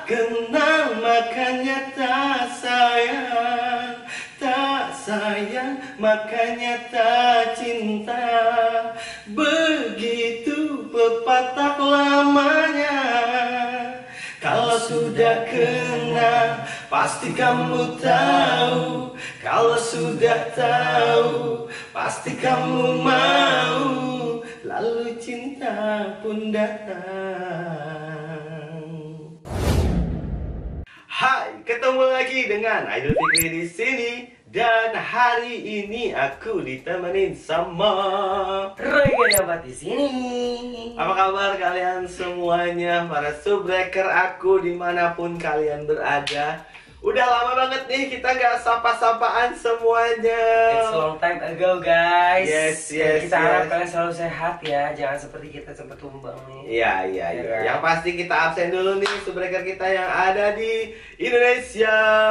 kenal makanya tak sayang, tak sayang makanya tak cinta. Begitu pepatah lamanya. Kalau sudah kenal pasti kamu tahu. Kalau sudah tahu pasti kamu mau. Lalu cinta pun datang. Hai, ketemu lagi dengan Idol Fikri di sini. Dan hari ini aku ditemenin sama Roy dapat di sini. Apa kabar kalian semuanya, para subbreaker aku dimanapun kalian berada. Udah lama banget nih kita gak sapa-sapaan semuanya. It's a long time ago guys. Yes. Kita harap kalian selalu sehat ya. Jangan seperti kita sempat tumbang nih. Iya. Yang pasti kita absen dulu nih subbreaker kita yang ada di Indonesia,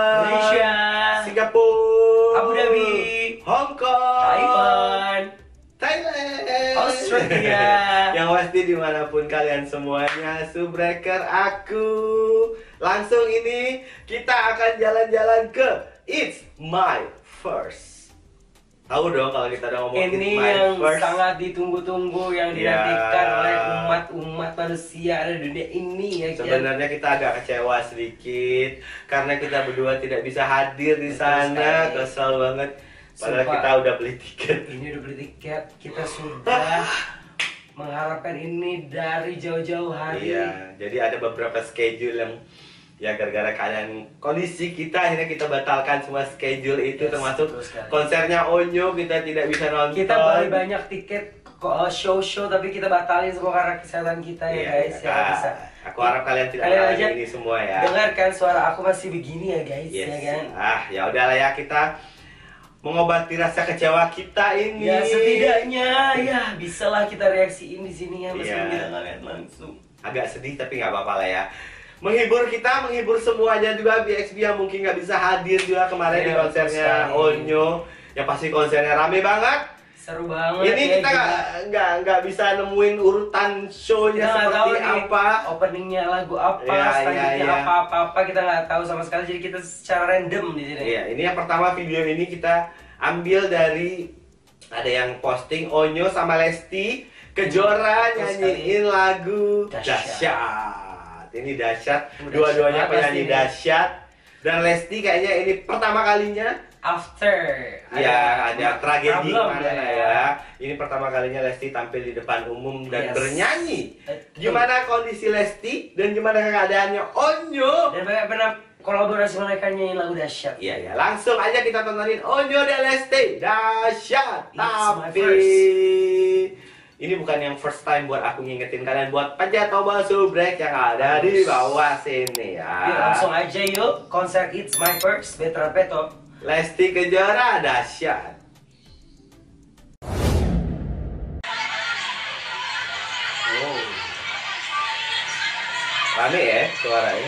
Singapura, Abu Dhabi, Hong Kong, Taiwan, Thailand, Australia. Yang pasti dimanapun kalian semuanya, subbreaker aku. Langsung ini kita akan jalan-jalan ke It's My First. Tahu dong kalau kita udah ngomong Ini It's My yang First. sangat ditunggu-tunggu, yang dinantikan oleh umat manusia di dunia ini ya. Sebenarnya kita agak kecewa sedikit karena kita berdua tidak bisa hadir di sana. Kesel banget. Padahal Sumpah. kita udah beli tiket. Ini udah beli tiket, kita sudah mengharapkan ini dari jauh-jauh hari. Iya, jadi ada beberapa schedule yang ya gara-gara kalian kondisi kita akhirnya kita batalkan semua schedule itu, termasuk konsernya Onyo kita tidak bisa nonton. Kita beli banyak tiket show tapi kita batalin semua karena kesehatan kita ya guys. Ya bisa. Aku harap kalian tidak Kalian mengalami aja ini semua ya. dengarkan suara aku masih begini ya guys, Yes. ya kan? Ya udahlah ya, kita mengobati rasa kecewa kita ini. Ya setidaknya ya bisalah kita reaksiin di sini ya meskipun Iya. kita nggak lihat langsung. Agak sedih tapi nggak apa-apa lah ya. Menghibur kita, menghibur semuanya juga. BXB yang mungkin nggak bisa hadir juga kemarin di konsernya Onyo. Yang pasti konsernya rame banget. Seru banget. Ini ya, kita nggak bisa nemuin urutan show-nya kita nggak tahu seperti nih apa. openingnya lagu apa, Iya, selanjutnya iya. apa kita nggak tahu sama sekali, jadi kita secara random di sini. Iya, ini yang pertama, video ini kita ambil dari ada yang posting Onyo sama Lesti Kejora nyanyiin lagu Dahsyat. Ini dahsyat, dua-duanya penyanyi dahsyat. Dan Lesti kayaknya ini pertama kalinya ada tragedi mana ya. Ini pertama kalinya Lesti tampil di depan umum dan bernyanyi. Gimana kondisi Lesti dan gimana keadaannya Onyo? Dan pernah kolaborasi mereka nyanyiin lagu Dahsyat. Iya, langsung aja kita tontonin Onyo dan Lesti Dahsyat. It's my Tapi first. ini bukan yang first time buat aku ngingetin kalian buat pencet tombol subrek yang ada di bawah sini ya. Yuk, langsung aja yuk, konser It's My First Betra Peto. Lesti Kejora Dahsyat. Oh. Rame ya suaranya.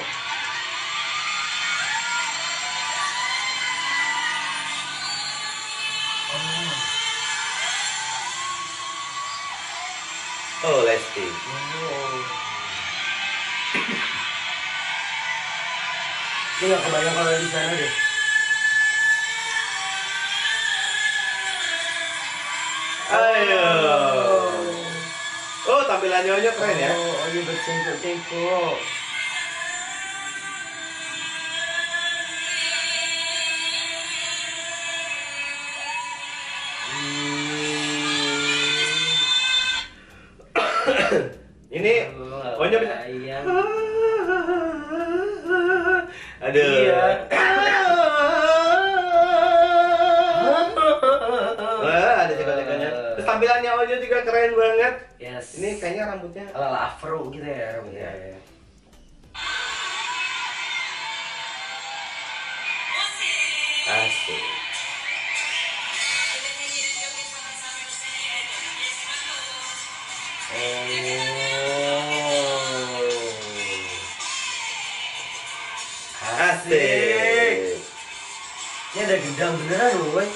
Oh, Lesti. Ini gak kebayang kalau di sana deh. Ayo. Oh, tampilannya aja keren ya. Oh, ini bercengkok-cengkok. Ini Onyo bisa. Iya. Aduh. Iya. Ada jaga-jaganya. Terus tampilannya Onyo juga keren banget. Yes. Ini kayaknya rambutnya ala afro gitu ya rambutnya. Iya. Asik. Asik. Ini ada gendang beneran loh, woy.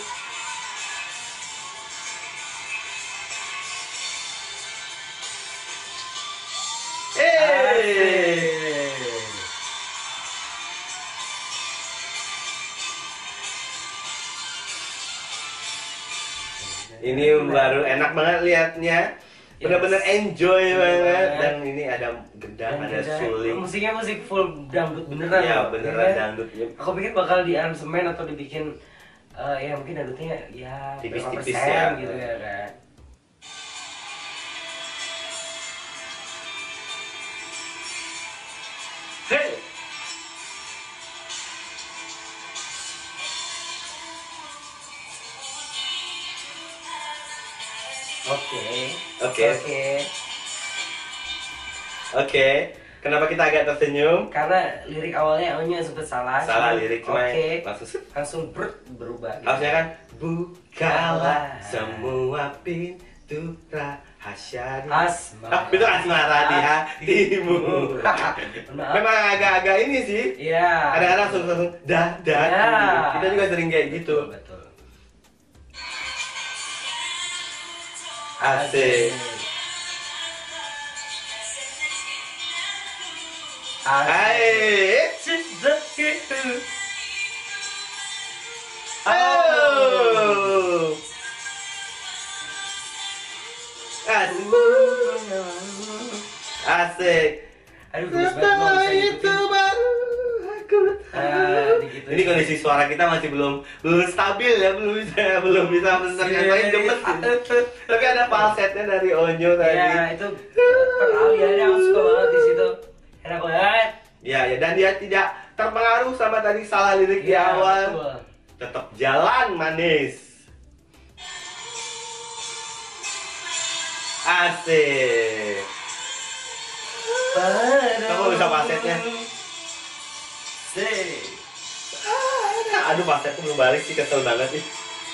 Ini baru enak banget liatnya. Bener-bener enjoy banget. Dan ini ada gendang, ada suling. Musiknya musik full dangdut beneran. Iya, loh. beneran Ya kan? dangdut. Aku pikir bakal di aransemen atau dibikin ya mungkin dangdutnya ya Tipis-tipis berapa persen ya. gitu ya kan. Hey. Oke. Kenapa kita agak tersenyum? Karena lirik awalnya awalnya sempat salah. Salah lirik cuma Oke. langsung Berubah. Gitu. harusnya kan bukalah semua pintu rahasia di itu asmara di hatimu. Memang agak-agak ini sih. Iya. Kadang-kadang langsung dah. Ya. Kita juga sering kayak gitu. Betul. Asik. Hai. Oh. Asik. Aduh, gemes banget mau bisa itu ikutin. baru aku tahu. Digituin. Ini kondisi suara kita masih belum stabil ya, belum bisa menceritakan gemes. Tapi ada falsetnya dari Onyo tadi. Iya, itu peralihannya aku suka banget di situ. Enak banget. Ya, dan dia tidak terpengaruh sama tadi salah lirik di Iya, awal. betul. Tetap jalan manis. Asik. Kamu bisa falsetnya? Aduh, falsetnya belum balik sih, kesel banget sih.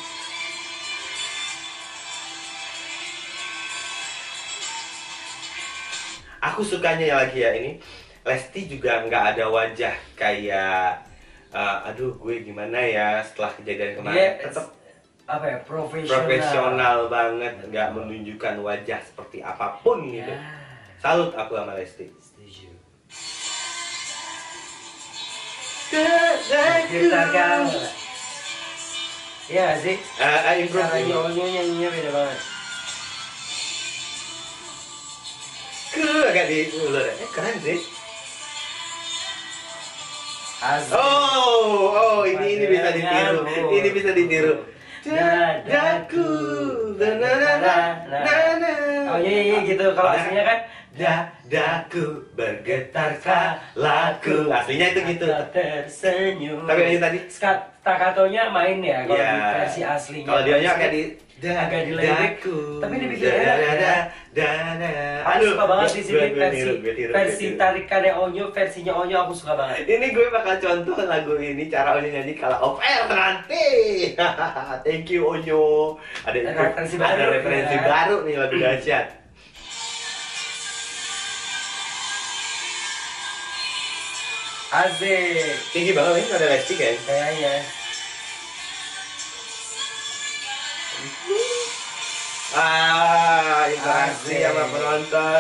Aku sukanya lagi ya ini, Lesti juga nggak ada wajah kayak aduh gue gimana ya setelah kejadian kemarin. Tetap apa ya, profesional. profesional banget, nggak menunjukkan wajah seperti apapun gitu. Salut aku sama Lesti. Setuju. Ceritakan. Iya nggak sih? Improve Cara dulu. nyanyinya beda banget. Agak di ulur. Keren sih. Asik. Oh, ini bisa ditiru. Ini bisa ditiru. Dadaku, Oh iya gitu, kalau aslinya kan dadaku bergetar kalaku. Aslinya itu gitu. tersenyum. Tapi ini tadi Staccatonya main ya kalau Iya. di versi aslinya. kalau dia agak di agak dilirik, tapi dibikin enak ya. Aku Aduh, suka banget di sini gue tiru. versi tarikannya Onyo, versinya Onyo aku suka banget. Ini gue bakal contoh lagu ini cara Onyo nyanyi kalau off air nanti. Thank you Onyo. Ada Referensi ada baru, referensi ya. baru nih lagu dahsyat. Asik. Tinggi banget ini ada Lesti kan? Kayaknya. Interaksi Asik. sama penonton.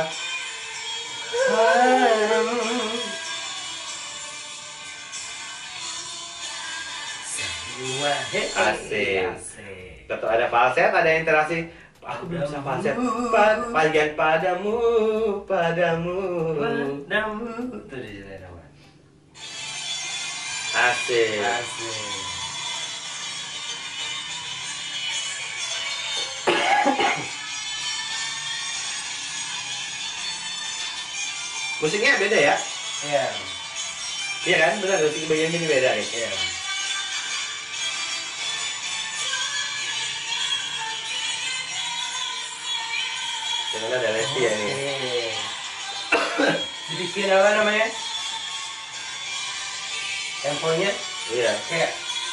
Asik. Tetap ada falset, ada interaksi. Aku belum bisa falset. Bagian padamu. Tuh di sini nama. Asik. Asik. Musiknya beda ya? Iya. Iya kan? Benar, musik bagian ini beda nih. Iya. Dengan ada Lesti ya ini. Dibikin apa namanya? Temponya Iya. kayak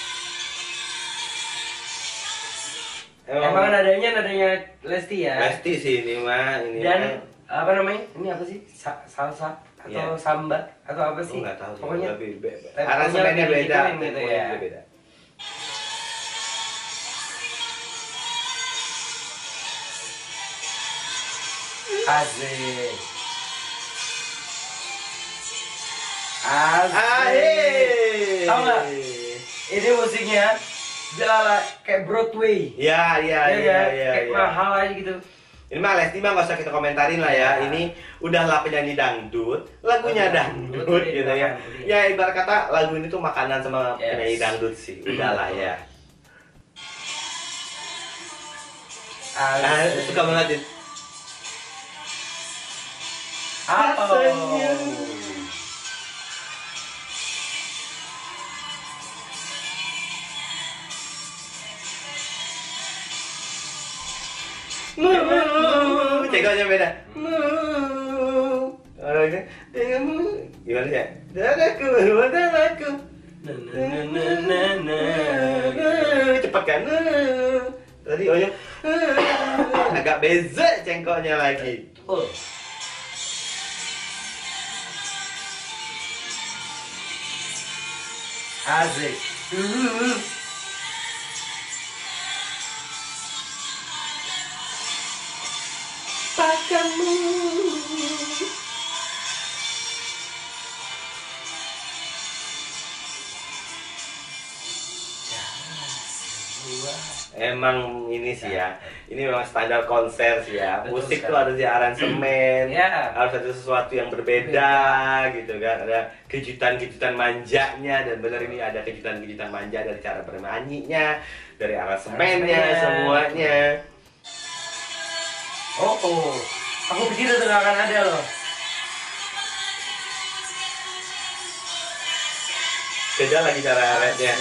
emang nadanya Lesti ya. Lesti sih ini mah, ini Dan mah. apa namanya? Ini apa sih? Salsa atau Iya. samba atau apa Aku sih? nggak tahu sih. Pokoknya Pokoknya temponya aransemennya lebih beda, digituin gitu temponya ya. beda. Asik. Asik. Ahey. Tahu nggak? Ini musiknya Segala kayak Broadway. Iya, Kayak mahal aja gitu. Ini mah Lesti mah nggak usah kita komentarin lah ya. Ini udahlah penyanyi dangdut, lagunya dangdut gitu ya. Ya ibarat kata lagu ini tuh makanan sama penyanyi dangdut sih. Udahlah ya. Suka banget ya. Cengkoknya beda. Gimana ya? Dadaku. Cepat kan? Tadi Onyo agak beza cengkoknya lagi. Asik. Pakamu. Emang ini sih ya, ini memang standar konser sih ya. Betul Musik sekali. tuh harus di aransemen, Ya. harus ada sesuatu yang berbeda gitu kan. Ada kejutan-kejutan manjanya, dan benar ini ada kejutan-kejutan manja dari cara bernyanyinya, dari aransemennya, semuanya. Aku pikir itu nggak akan ada loh. Beda lagi cara rapnya.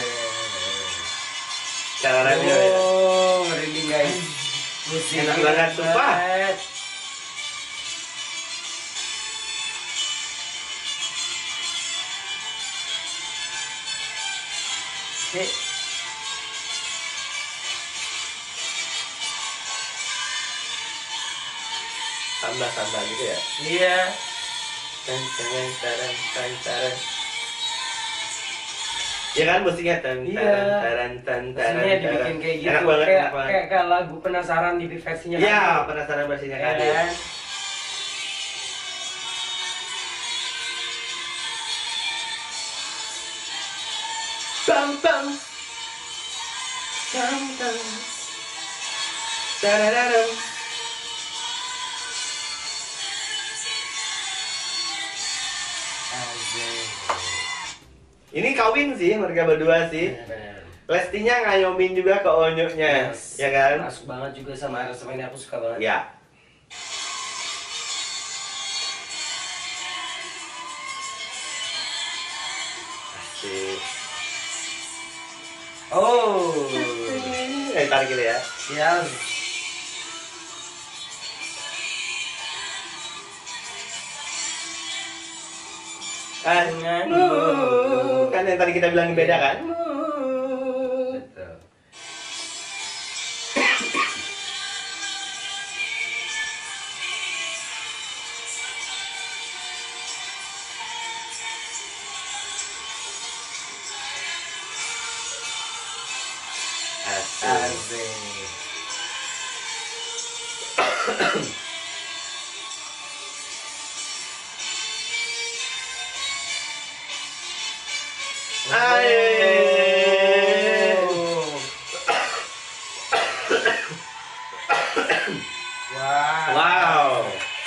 Cara rapnya beda. Merinding guys. Musik Enak banget, sumpah. Tambah gitu ya. Iya. Tan. Ya kan musiknya tan. Musiknya dibikin kayak gitu. Enak banget, enak banget. Kayak lagu penasaran di versinya. Ya, penasaran versinya kan. Bam. Tarararem. Ini kawin sih mereka berdua sih. Lestinya ngayomin juga ke Onyonya, ya kan? Masuk banget juga sama aransemennya, aku suka banget. Ya. Asik. Tarik gitu ya. Siap. Kan yang tadi kita bilang beda kan? Betul. Asik. Wow.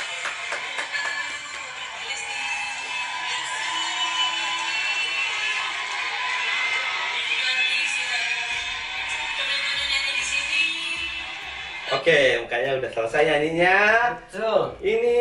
Oke, mukanya udah selesai nyanyinya. Betul. Ini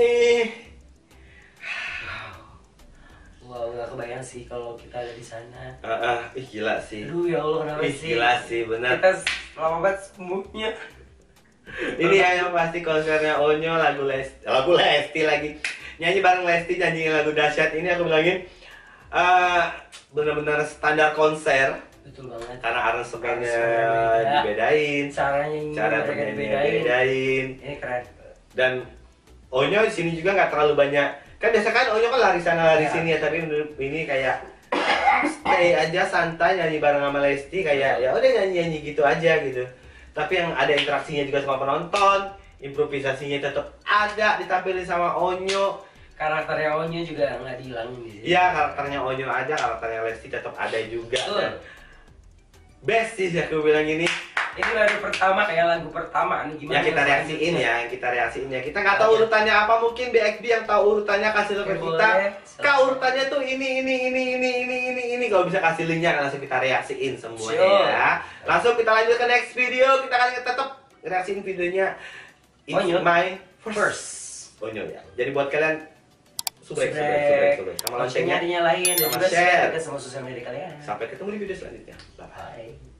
Wow, nggak kebayang sih kalau kita ada di sana. ih gila sih. Aduh ya Allah, kenapa Ih sih? gila sih, benar. Kita lama banget moodnya. Ini ya yang pasti konsernya Onyo, lagu Lesti lagi. Nyanyi bareng Lesti, nyanyiin lagu dahsyat ini aku bilangin benar-benar standar konser. Betul banget. Karena aransemennya Aransemennya dibedain, cara bernyanyinya dibedain. dibedain. Ini keren. Dan Onyo di sini juga nggak terlalu banyak. Kan biasa kan Onyo kan lari sana lari sini ya, tapi ini kayak stay aja santai nyanyi bareng sama Lesti, kayak ya udah nyanyi gitu aja gitu. Tapi yang ada interaksinya juga sama penonton, improvisasinya tetap ada ditampilin sama Onyo. Karakternya Onyo juga nggak dihilangin di sini. Iya, karakternya Onyo aja, karakternya Lesti tetap ada juga. Betul. best sih aku bilang ini. Ini lagu pertama, kayak lagu pertama nih, gimana? Yang kita reaksiin ya, yang kita reaksiin ya. Kita nggak tahu urutannya apa, mungkin BXB yang tahu urutannya kasih lihat ke kita. Kak urutannya tuh ini. Kalau bisa kasih linknya langsung kita reaksiin semuanya ya. Langsung kita lanjut ke next video. Kita akan tetap reaksiin videonya. It's my first Onyo ya. Jadi buat kalian subscribe sama loncengnya dinyalain, dan juga share sama sosial media kalian. Sampai ketemu di video selanjutnya. Bye bye.